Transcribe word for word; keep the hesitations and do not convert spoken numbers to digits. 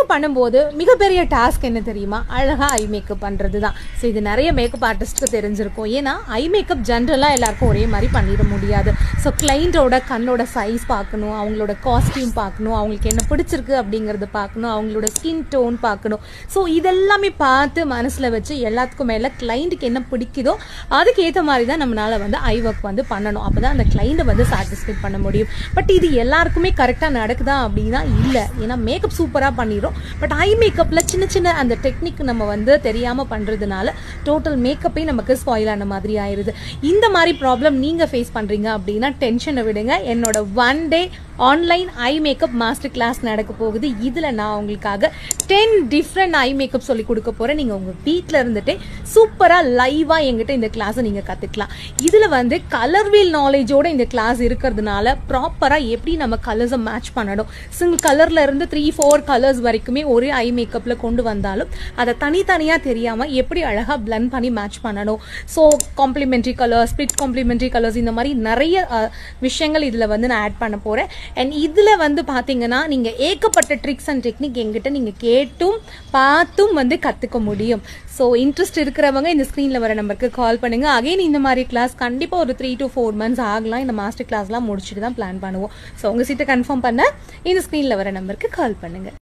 Makeup பண்ணும்போது மிகப்பெரிய task என்ன தெரியுமா? அழகா ஐ மேக்கப் பண்றது தான். ஸோ இது நிறைய மேக்கப் ஆர்டிஸ்ட்க்கு தெரிஞ்சிருக்கும். ஏன்னா ஐ மேக்கப் ஜென்ரலாக எல்லாருக்கும் ஒரே மாதிரி பண்ணிட முடியாது. ஸோ கிளைண்டோட கண்ணோட சைஸ் பார்க்கணும், அவங்களோட காஸ்டியூம் பார்க்கணும், அவங்களுக்கு என்ன பிடிச்சிருக்கு அப்படிங்கிறத பார்க்கணும், அவங்களோட ஸ்கின் டோன் பார்க்கணும். ஸோ இதெல்லாமே பார்த்து மனசில் வச்சு எல்லாத்துக்கும் மேலே கிளைண்ட்டுக்கு என்ன பிடிக்குதோ அதுக்கேற்ற மாதிரி தான் நம்மளால வந்து ஐ ஒர்க் வந்து பண்ணணும். அப்போ தான் அந்த கிளைண்ட்டை வந்து சாட்டிஸ்ஃபை பண்ண முடியும். பட் இது எல்லாருக்குமே கரெக்டாக நடக்குதா அப்படின்னா இல்லை. ஏன்னா மேக்கப் சூப்பராக பண்ணிடும். பட் ஐ மேக்கப்பில் சின்ன சின்ன அந்த டெக்னிக் நம்ம வந்து தெரியாமல் பண்ணுறதுனால டோட்டல் மேக்கப்பே நமக்கு ஸ்பாயில் ஆன மாதிரி ஆயிடுது. இந்த மாதிரி ப்ராப்ளம் நீங்கள் ஃபேஸ் பண்ணுறீங்க அப்படின்னா டென்ஷனை விடுங்க. என்னோட one day online eye makeup master class நடக்க போகுது. இதில் நான் உங்களுக்காக டென் டிஃப்ரெண்ட் ஐ மேக்கப் சொல்லி கொடுக்க போகிறேன். நீங்கள் உங்கள் வீட்டில் இருந்துகிட்டே சூப்பராக லைவாக எங்கிட்ட இந்த கிளாஸை நீங்கள் கற்றுக்கலாம். இதில் வந்து கலர் வீல் நாலேஜோட இந்த கிளாஸ் இருக்கிறதுனால ப்ராப்பராக எப்படி நம்ம கலர்ஸை மேட்ச் பண்ணணும், சிங்கிள் கலரில் இருந்து த்ரீ ஃபோர் கலர்ஸ் வரைக்குமே ஒரே ஐ மேக்கப்பில் கொண்டு வந்தாலும் அதை தனித்தனியாக தெரியாமல் எப்படி அழகாக பிளண்ட் பண்ணி மேட்ச் பண்ணணும். So complementary colours, split complementary colours, இந்த மாதிரி நிறைய விஷயங்கள் இதில் வந்து நான் ஆட் பண்ண போகிறேன். அண்ட் இதில் வந்து பார்த்தீங்கன்னா நீங்கள் ஏகப்பட்ட ட்ரிக்ஸ் அண்ட் டெக்னிக் எங்கிட்ட நீங்கள் கேட்டும் பார்த்தும் வந்து கற்றுக்க முடியும். ஸோ இன்ட்ரெஸ்ட் இருக்கிறவங்க இந்த ஸ்க்ரீனில் வர நம்பருக்கு கால் பண்ணுங்கள். அகைன் இந்த மாதிரி கிளாஸ் கண்டிப்பாக ஒரு த்ரீ டு ஃபோர் மந்த்ஸ் ஆகலாம். இந்த மாஸ்டர் கிளாஸ்லாம் முடிச்சுட்டு தான் பிளான் பண்ணுவோம். ஸோ உங்கள் சீட்டை கன்ஃபார்ம் பண்ண இந்த ஸ்க்ரீனில் வர நம்பருக்கு கால் பண்ணுங்கள்.